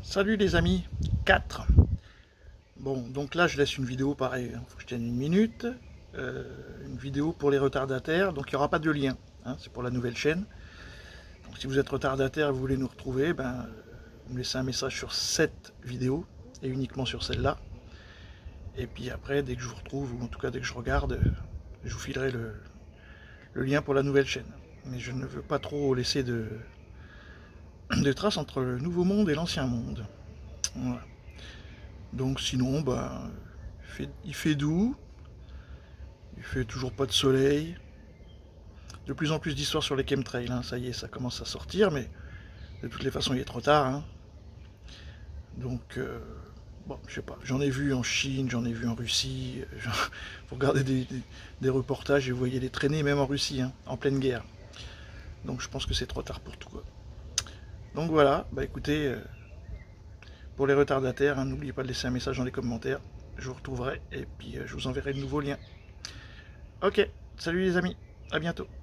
Salut les amis, 4. Bon, donc là je laisse une vidéo pareil, il faut que je tienne une minute. Une vidéo pour les retardataires, donc il n'y aura pas de lien, hein, c'est pour la nouvelle chaîne. Donc si vous êtes retardataire et vous voulez nous retrouver, vous me laissez un message sur cette vidéo et uniquement sur celle-là. Et puis après, dès que je vous retrouve, ou en tout cas dès que je regarde, je vous filerai le lien pour la nouvelle chaîne. Mais je ne veux pas trop laisser de traces entre le nouveau monde et l'ancien monde. Voilà. Donc sinon, il fait doux, il fait toujours pas de soleil. De plus en plus d'histoires sur les chemtrails, hein. Ça y est, ça commence à sortir, mais de toutes les façons, il est trop tard, hein. Donc, bon, je sais pas, j'en ai vu en Chine, j'en ai vu en Russie. Vous regardez des reportages et vous voyez les traîner, même en Russie, hein, en pleine guerre. Donc je pense que c'est trop tard pour tout, quoi. Donc voilà, écoutez, pour les retardataires, hein, n'oubliez pas de laisser un message dans les commentaires. Je vous retrouverai et puis je vous enverrai de nouveaux liens. Ok, salut les amis, à bientôt.